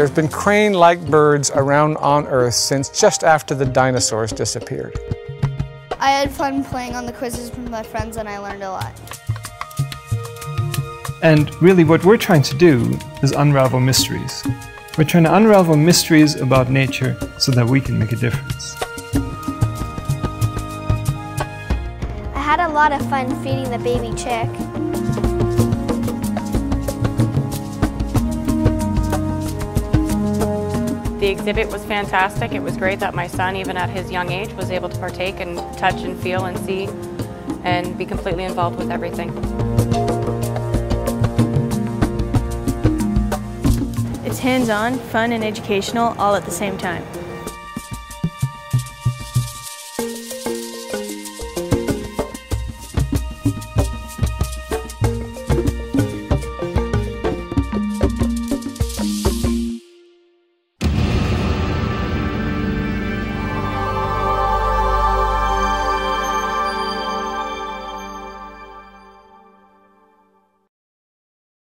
There's been crane-like birds around on Earth since just after the dinosaurs disappeared. I had fun playing on the quizzes with my friends and I learned a lot. And really what we're trying to do is unravel mysteries. We're trying to unravel mysteries about nature so that we can make a difference. I had a lot of fun feeding the baby chick. The exhibit was fantastic. It was great that my son, even at his young age, was able to partake and touch and feel and see and be completely involved with everything. It's hands-on, fun, and educational all at the same time.